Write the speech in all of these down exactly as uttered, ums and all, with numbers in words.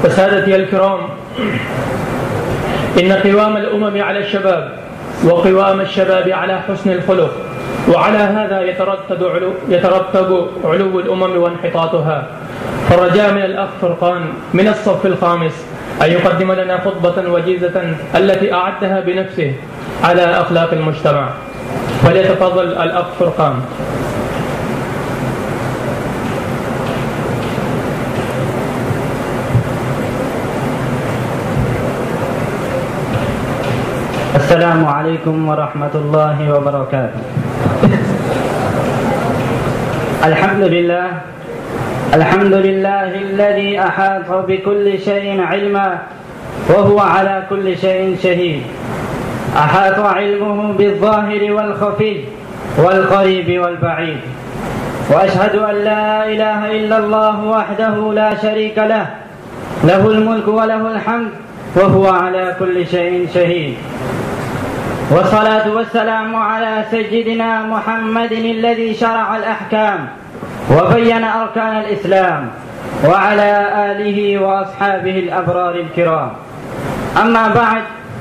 سادتي الكرام، إن قوام الأمم على الشباب وقوام الشباب على حسن الخلق، وعلى هذا يترتب علو, يترتب علو الأمم وانحطاطها. فالرجاء من الأخ فرقان من الصف الخامس أن يقدم لنا خطبة وجيزة التي أعدها بنفسه على أخلاق المجتمع. فليتفضل الأخ فرقان. السلام عليكم ورحمة الله وبركاته. الحمد لله الحمد لله الذي أحاط بكل شيء علما وهو على كل شيء شهيد. أحاط علمه بالظاهر والخفي والقريب والبعيد، وأشهد أن لا إله إلا الله وحده لا شريك له، له الملك وله الحمد وهو على كل شيء شهيد. والصلاة والسلام على سيدنا محمد الذي شرع الأحكام وبين أركان الإسلام، وعلى آله وأصحابه الأبرار الكرام. أما بعد،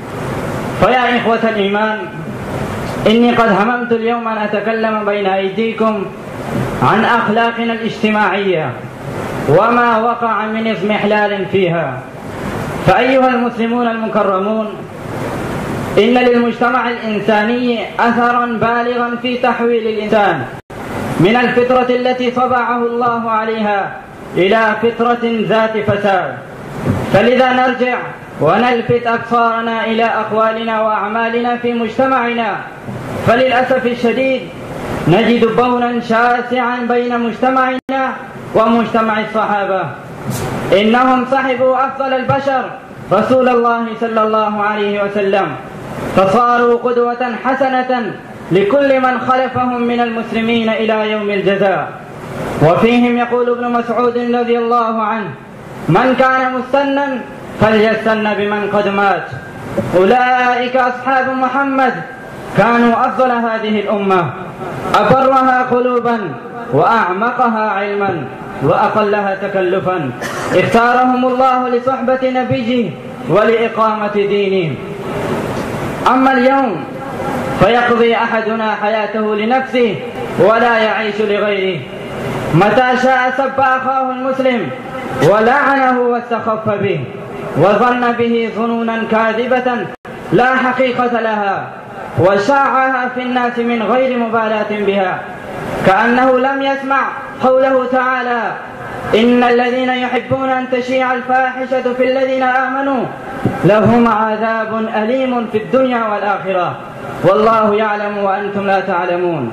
فيا إخوة الإيمان، إني قد هممت اليوم أن أتكلم بين أيديكم عن أخلاقنا الاجتماعية وما وقع من اضمحلال فيها. فأيها المسلمون المكرمون، إن للمجتمع الإنساني أثرا بالغا في تحويل الإنسان من الفطرة التي طبعه الله عليها إلى فطرة ذات فساد. فلذا نرجع ونلفت أبصارنا إلى أقوالنا وأعمالنا في مجتمعنا. فللأسف الشديد نجد بونا شاسعا بين مجتمعنا ومجتمع الصحابة. إنهم صحبوا أفضل البشر رسول الله صلى الله عليه وسلم، فصاروا قدوة حسنة لكل من خلفهم من المسلمين إلى يوم الجزاء. وفيهم يقول ابن مسعود رضي الله عنه: من كان مستنا فليستن بمن قد مات. أولئك أصحاب محمد، كانوا أفضل هذه الأمة، أبرها قلوبا وأعمقها علما وأقلها تكلفا. اختارهم الله لصحبة نبيه ولإقامة دينه. أما اليوم فيقضي أحدنا حياته لنفسه ولا يعيش لغيره. متى شاء سب أخاه المسلم ولعنه واستخف به وظن به ظنونا كاذبة لا حقيقة لها، وشاعها في الناس من غير مبالاة بها، كأنه لم يسمع قوله تعالى: إن الذين يحبون أن تشيع الفاحشة في الذين آمنوا لهم عذاب أليم في الدنيا والآخرة والله يعلم وأنتم لا تعلمون.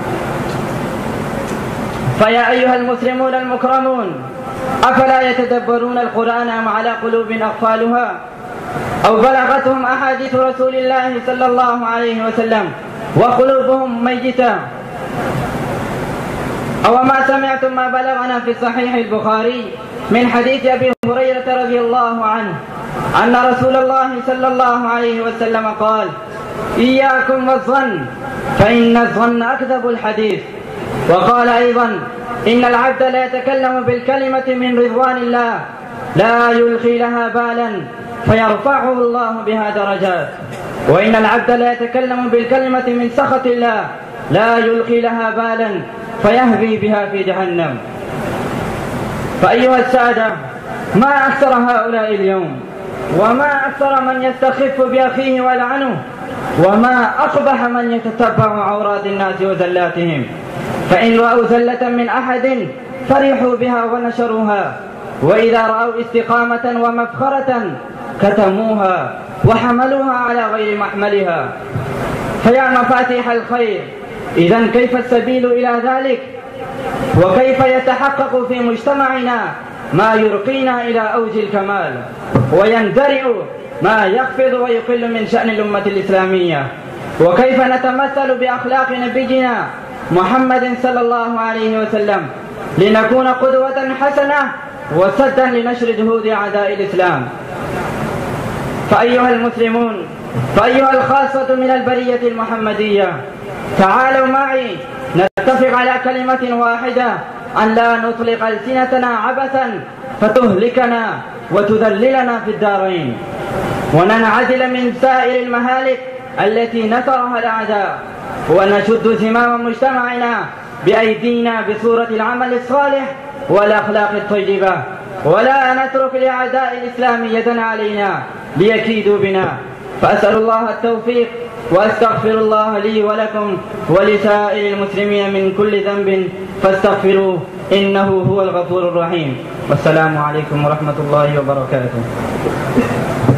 فيا أيها المسلمون المكرمون، أفلا يتدبرون القرآن أم على قلوب أقفالها؟ أو بلغتهم أحاديث رسول الله صلى الله عليه وسلم وقلوبهم ميتة؟ أو ما سمعتم ما بلغنا في صحيح البخاري من حديث أبي هريرة رضي الله عنه أن رسول الله صلى الله عليه وسلم قال: إياكم والظن فإن الظن أكذب الحديث. وقال أيضا: إن العبد لا يتكلم بالكلمة من رضوان الله لا يلقي لها بالا فيرفعه الله بها درجات، وإن العبد لا يتكلم بالكلمة من سخط الله لا يلقي لها بالا فيهوي بها في جهنم. فأيها السادة، ما أكثر هؤلاء اليوم، وما أكثر من يستخف بأخيه ويلعنه، وما أقبح من يتتبع عورات الناس وزلاتهم. فإن رأوا زلة من أحد فرحوا بها ونشروها، وإذا رأوا استقامة ومفخرة كتموها وحملوها على غير محملها. فيا مفاتيح الخير، إذن كيف السبيل إلى ذلك؟ وكيف يتحقق في مجتمعنا ما يرقينا إلى أوج الكمال ويندرئ ما يخفض ويقل من شأن الأمة الإسلامية؟ وكيف نتمثل بأخلاق نبينا محمد صلى الله عليه وسلم لنكون قدوة حسنة وسدا لنشر جهود أعداء الإسلام؟ فأيها المسلمون، فأيها الخاصة من البرية المحمدية، تعالوا معي نتفق على كلمة واحدة أن لا نطلق ألسنتنا عبثا فتهلكنا وتذللنا في الدارين، وننعزل من سائر المهالك التي نثرها الأعداء، ونشد زمام مجتمعنا بأيدينا بصورة العمل الصالح والأخلاق الطيبة، ولا نترك لأعداء الإسلام يدا علينا ليكيدوا بنا. فأسأل الله التوفيق، وأستغفر الله لي ولكم ولسائر المسلمين من كل ذنب فاستغفروه إنه هو الغفور الرحيم. والسلام عليكم ورحمة الله وبركاته.